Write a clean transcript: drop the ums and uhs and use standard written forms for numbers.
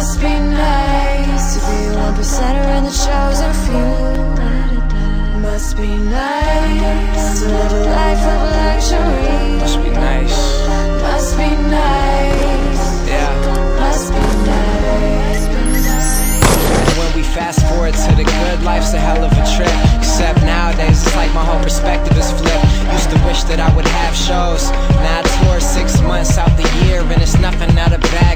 Must be nice to be a 1%er in the chosen few. Must be nice to live a life of luxury. Must be nice. Must be nice. Yeah. Must be nice. And when we fast forward to the good, life's a hell of a trip. Except nowadays it's like my whole perspective is flipped. Used to wish that I would have shows. Now I tour 6 months out the year, and it's nothing out of bag.